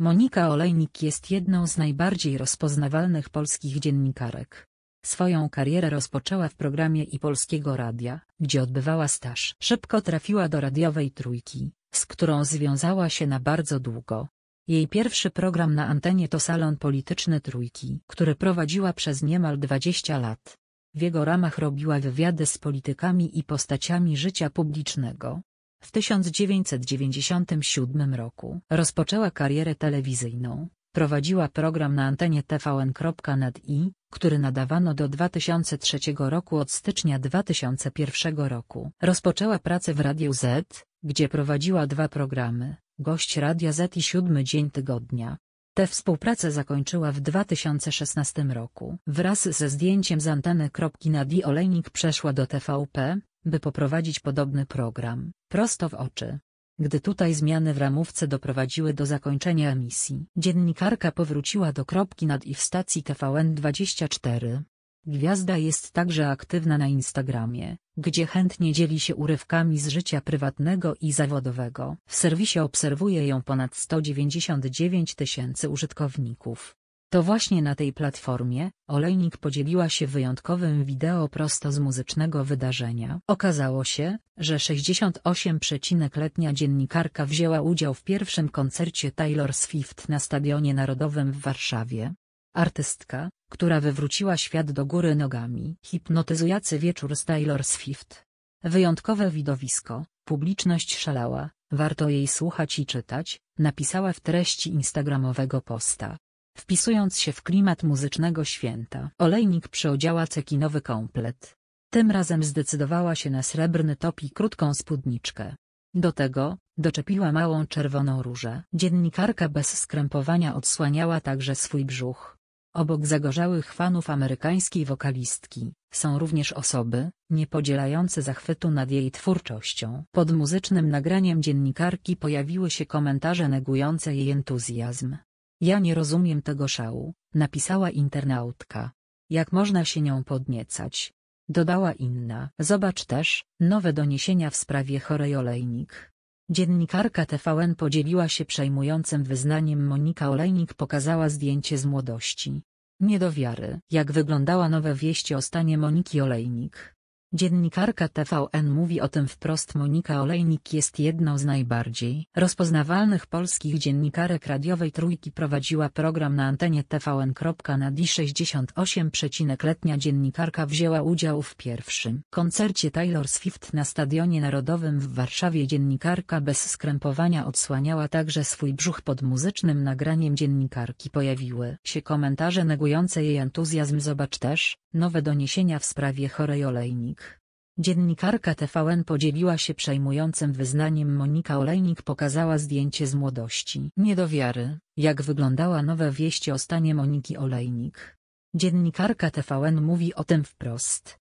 Monika Olejnik jest jedną z najbardziej rozpoznawalnych polskich dziennikarek. Swoją karierę rozpoczęła w programie i Polskiego Radia, gdzie odbywała staż. Szybko trafiła do radiowej Trójki, z którą związała się na bardzo długo. Jej pierwszy program na antenie to Salon Polityczny Trójki, który prowadziła przez niemal 20 lat. W jego ramach robiła wywiady z politykami i postaciami życia publicznego. W 1997 roku rozpoczęła karierę telewizyjną. Prowadziła program na antenie TVN.net, który nadawano do 2003 roku. Od stycznia 2001 roku rozpoczęła pracę w Radiu Z, gdzie prowadziła 2 programy, Gość Radia Z i 7 Dzień Tygodnia. Tę współpracę zakończyła w 2016 roku. Wraz ze zdjęciem z anteny. Nadia Olejnik przeszła do TVP, by poprowadzić podobny program, Prosto w oczy. Gdy tutaj zmiany w ramówce doprowadziły do zakończenia emisji, dziennikarka powróciła do Nad i w stacji TVN24. Gwiazda jest także aktywna na Instagramie, gdzie chętnie dzieli się urywkami z życia prywatnego i zawodowego. W serwisie obserwuje ją ponad 199 000 użytkowników. To właśnie na tej platformie Olejnik podzieliła się wyjątkowym wideo prosto z muzycznego wydarzenia. Okazało się, że 68-letnia dziennikarka wzięła udział w pierwszym koncercie Taylor Swift na Stadionie Narodowym w Warszawie. Artystka, która wywróciła świat do góry nogami. Hipnotyzujący wieczór z Taylor Swift. Wyjątkowe widowisko, publiczność szalała, warto jej słuchać i czytać, napisała w treści instagramowego posta. Wpisując się w klimat muzycznego święta, Olejnik przyodziała cekinowy komplet. Tym razem zdecydowała się na srebrny top i krótką spódniczkę. Do tego doczepiła małą czerwoną różę. Dziennikarka bez skrępowania odsłaniała także swój brzuch. Obok zagorzałych fanów amerykańskiej wokalistki, są również osoby, nie podzielające zachwytu nad jej twórczością. Pod muzycznym nagraniem dziennikarki pojawiły się komentarze negujące jej entuzjazm. Ja nie rozumiem tego szału, napisała internautka. Jak można się nią podniecać? Dodała inna. Zobacz też, nowe doniesienia w sprawie chorej Olejnik. Dziennikarka TVN podzieliła się przejmującym wyznaniem. Monika Olejnik pokazała zdjęcie z młodości. Nie do wiary. Jak wyglądała nowe wieści o stanie Moniki Olejnik? Dziennikarka TVN mówi o tym wprost. Monika Olejnik jest jedną z najbardziej rozpoznawalnych polskich dziennikarek radiowej Trójki. Prowadziła program na antenie TVN.net. 68-letnia dziennikarka wzięła udział w pierwszym koncercie Taylor Swift na Stadionie Narodowym w Warszawie. Dziennikarka bez skrępowania odsłaniała także swój brzuch. Pod muzycznym nagraniem dziennikarki pojawiły się komentarze negujące jej entuzjazm. Zobacz też, nowe doniesienia w sprawie chorej Olejnik. Dziennikarka TVN podzieliła się przejmującym wyznaniem. Monika Olejnik pokazała zdjęcie z młodości. Nie do wiary. Jak wyglądała nowe wieści o stanie Moniki Olejnik? Dziennikarka TVN mówi o tym wprost.